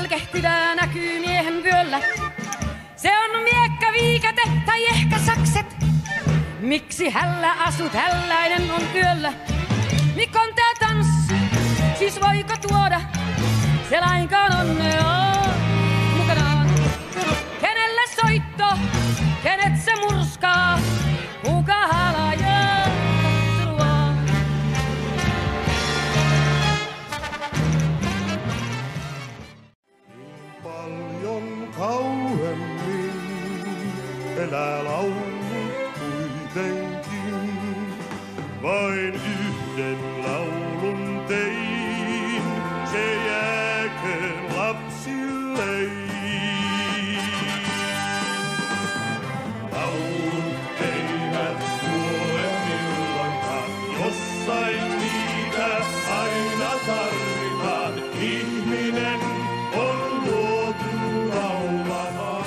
kehtivää näkyy miehen vyöllä. Se on miekka, viikate tai ehkä sakset. Miksi hällä asut, hälläinen on yöllä? Mikon tää tanssi, siis voiko tuoda se lainkaan onnea mukanaan? Kenelle soitto, kenet se murskaa, kuka halajaa luo? Niin paljon kauemmin elää laulu kuitenkin. Vain yhden laulun tein, se jääköön lapsillein. Laulut eivät kuole milloinkaan, jossain niitä aina tarvitaan. Ihminen on luotu laulamaan.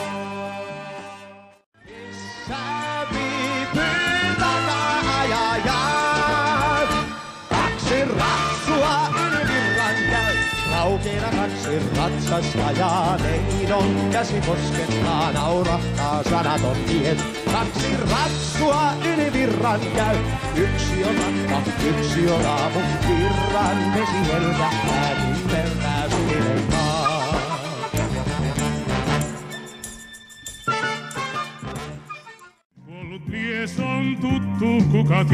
Missä viipyy takaajajat? Kaksi ratsua yli virran käy. Laukeina kaksi ratsastajaa, neidon käsi koskettaa, naurahtaa sanaton mies. Kaksi ratsua yli virran käy. Yksi on matka, yksi on aamun virran vesi heltähtää, kimmeltää sininen maa. Kuollut mies on tuttu, kuka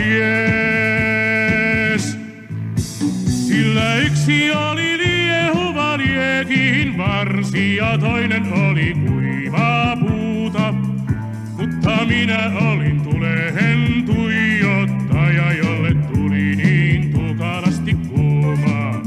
ties. Sillä yksi oli liehuva liekin varsi ja toinen oli kuivaa puuta. Mutta minä olin tuleen tuijottaja, jolle tuli niin tukalasti kuumaa.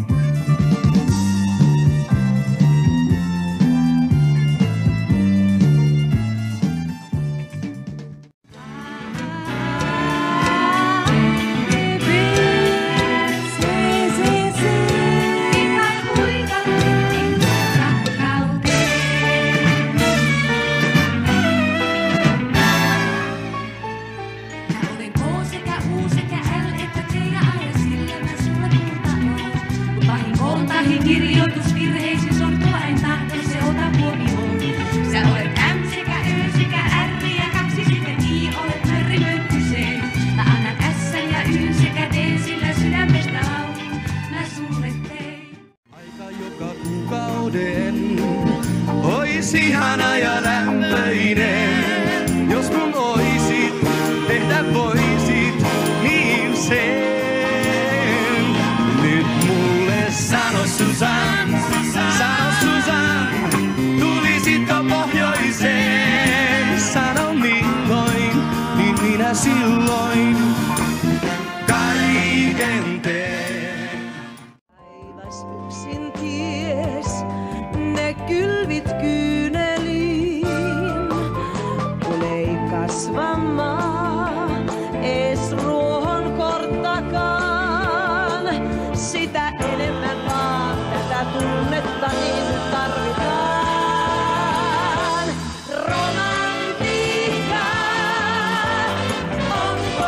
Kirjoitusvirheisiin sortua en tahto, se ota huomioon. Sä olet M sekä Ö sekä R ja kaksi sitten I, olet nörri mökkyseen. Mä annan S ja Y sekä D, sillä sydämestä laulun mä sulle tein. Aika joka kuukauden ois ihana ja lämpöinen. Jos kun oisit, tehdä voisit niin sen. Nyt mulle sano Susan, tulisitko pohjoiseen? Sano milloin, niin minä silloin kaiken teen. Taivas yksin ties, ne kylvit kyyneliin, kun ei kasva maa, ees ruohon korttakaan. Sitä enemmän vaan tätä tunnetta niin tarvitaan. Romantiikka onko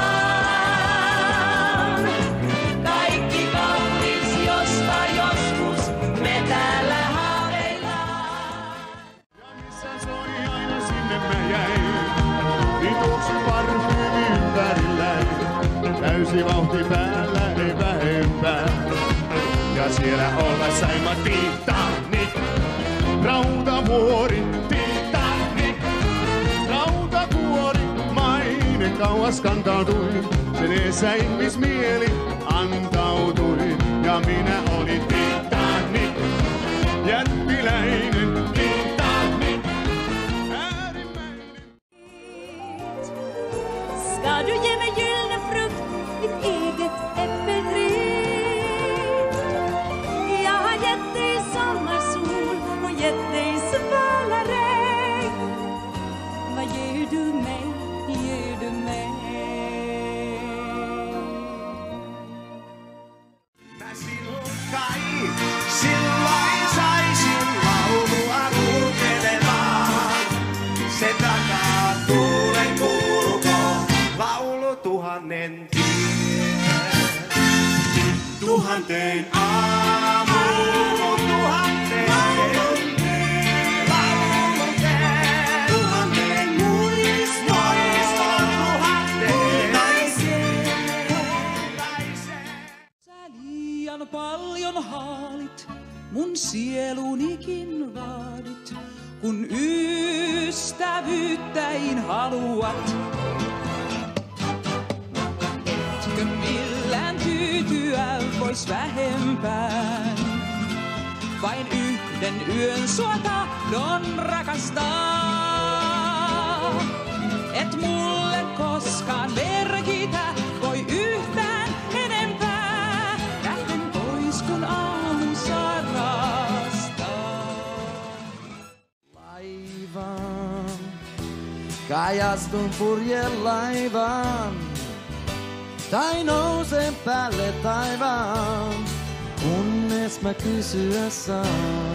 vaan kaikki kaunis, josta joskus me täällä haaveillaan. Ja missä soi aina sinne mä jäin, niin tuoksu parfyymi ympärilläin. Täysi vauhti päällä, ei vähempää. Ja siellä olla saima Titanic, rautavuori, Titanic, rautavuori. Maine kauas kantautui, sen eessä ihmismieli antautui. Ja minä olin Titanic, jättiläinen Titanic, äärimmäinen. Ska du ge mig gyllene frukt, mitt eget äppelträd? Jag har gett dig sommarsol och gett dig svala regn. Vad ger du mig, ger du mig? Mä sinut kai silloin saisin laulua kuuntelemaan. Se takaa tuulen kuuluko laulu tuhannen tien. Tuhanteen aamuun, tuhanteen sinäkin vaadit, kun ystävyyttäin haluat. Etkö millään tyytyä vois vähempään, vain yhden yön sua tahdon rakastaa. Et mulle koskaan merkitä voi yhtään enempää, lähden pois kun aamu sarastaa. Laivaan, kajastun purjelaivaan, tai nousen päälle taivaan, kunnes mä kysyä saan.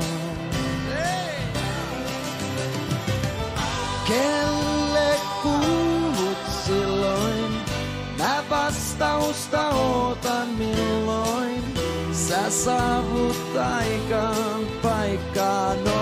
Kelle kuulut silloin? Mä vastausta ootan milloin. Sä saavut aikaan paikkaan.